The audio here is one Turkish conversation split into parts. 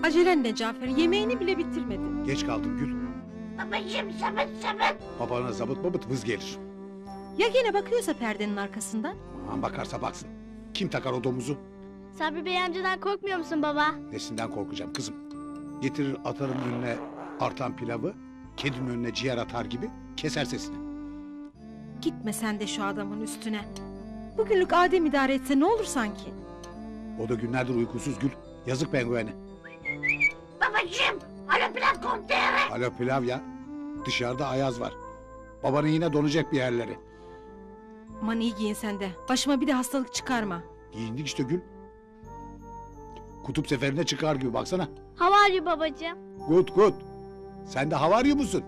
Acelen ne Cafer? Yemeğini bile bitirmedin. Geç kaldım Gül. Babacığım sabit. Babana zabıt babıt vız gelir. Ya gene bakıyorsa perdenin arkasından? Aman bakarsa baksın. Kim takar o domuzu? Sabri Bey amcadan korkmuyor musun baba? Nesinden korkacağım kızım? Getirir atarın önüne artan pilavı, kedinin önüne ciğer atar gibi keser sesini. Gitme sen de şu adamın üstüne. Bugünlük Adem idare etse ne olur sanki? O da günlerdir uykusuz Gül. Yazık penguene. Babacığım, alo plan komiseri. Alo pilav ya. Dışarıda ayaz var. Babanın yine donacak bir yerleri. Aman iyi giyin sen de. Başıma bir de hastalık çıkarma. Giyindik işte Gül. Kutup seferine çıkar gibi baksana. How are you babacığım? Good. Sen de havaryo musun?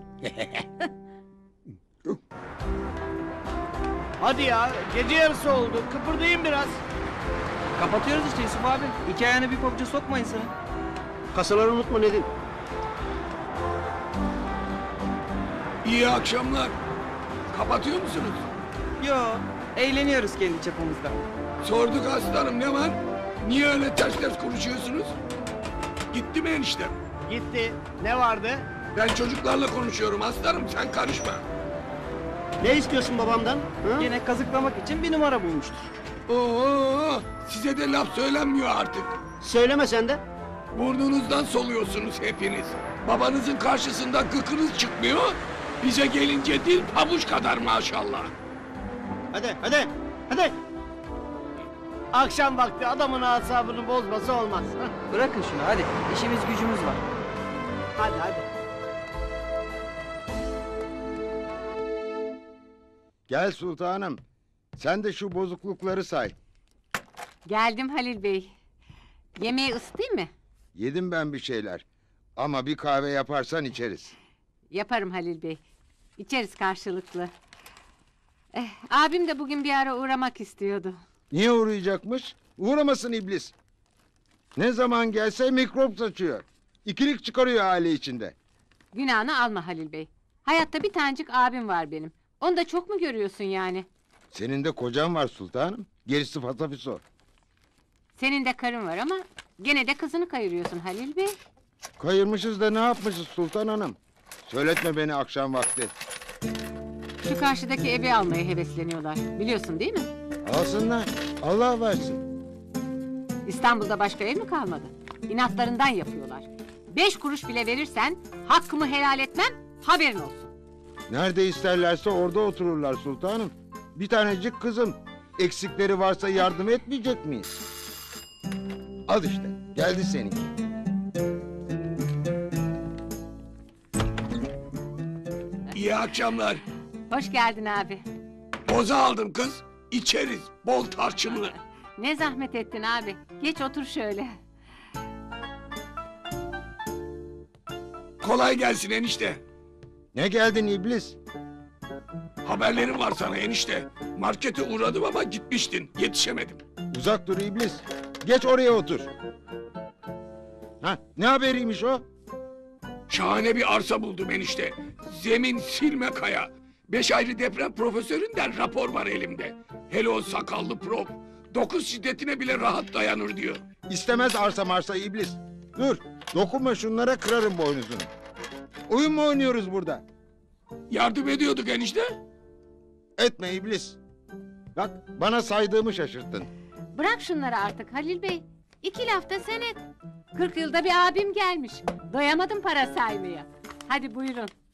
Hadi ya, gece yarısı oldu. Kıpırdayın biraz. Kapatıyoruz işte Yusuf abi. İki ayağına bir pabuca sokmayın sana. Kasaları unutma Nedim. İyi akşamlar. Kapatıyor musunuz? Yo, eğleniyoruz kendi çapımızda. Sorduk aslanım, ne var? Niye öyle ters konuşuyorsunuz? Gitti mi eniştem? Gitti. Ne vardı? Ben çocuklarla konuşuyorum aslanım, sen karışma. Ne istiyorsun babamdan? Hı? Gene kazıklamak için bir numara bulmuştur. Oo, size de laf söylenmiyor artık. Söyleme sen de. Burnunuzdan soluyorsunuz hepiniz. Babanızın karşısında gıkınız çıkmıyor. Bize gelince dil pabuç kadar maşallah. Hadi. Akşam vakti adamın asabını bozması olmaz. Hı? Bırakın şunu hadi. İşimiz gücümüz var. Hadi. Gel sultanım. Sen de şu bozuklukları say. Geldim Halil Bey. Yemeği ısıtayım mı? Yedim ben bir şeyler. Ama bir kahve yaparsan içeriz. Yaparım Halil Bey. İçeriz karşılıklı. Abim de bugün bir ara uğramak istiyordu. Niye uğrayacakmış? Uğramasın iblis. Ne zaman gelse mikrop saçıyor. İkilik çıkarıyor aile içinde. Günahını alma Halil Bey. Hayatta bir tanecik abim var benim. Onu da çok mu görüyorsun yani? Senin de kocan var sultanım. Gerisi fasafiso. Senin de karın var ama gene de kızını kayırıyorsun Halil Bey. Kayırmışız da ne yapmışız sultan hanım? Söyletme beni akşam vakti. Şu karşıdaki evi almaya hevesleniyorlar. Biliyorsun değil mi? Alsınlar. Allah versin. İstanbul'da başka ev mi kalmadı? İnatlarından yapıyorlar. 5 kuruş bile verirsen hakkımı helal etmem, haberin olsun. Nerede isterlerse orada otururlar sultanım. Bir tanecik kızım. Eksikleri varsa yardım etmeyecek miyiz? Al işte. Geldi seninki. İyi akşamlar. Hoş geldin abi. Boza aldım kız. İçeriz, bol tarçınlı. Ne zahmet ettin abi. Geç otur şöyle. Kolay gelsin enişte. Ne geldin iblis? Haberlerim var sana enişte. Markete uğradım ama gitmiştin. Yetişemedim. Uzak dur iblis. Geç oraya otur. Ha, ne haberiymiş o? Şahane bir arsa buldum enişte. Zemin silme kaya. 5 ayrı deprem profesöründen rapor var elimde. Hele o sakallı prof. 9 şiddetine bile rahat dayanır diyor. İstemez arsa marsa iblis. Dur, dokunma şunlara kırarım boynuzunu. Oyun mu oynuyoruz burada? Yardım ediyorduk enişte. Etme iblis. Bak, bana saydığımı şaşırttın. Bırak şunları artık Halil Bey. 2 lafta sen et. 40 yılda bir abim gelmiş. Doyamadım para saymaya. Hadi buyurun.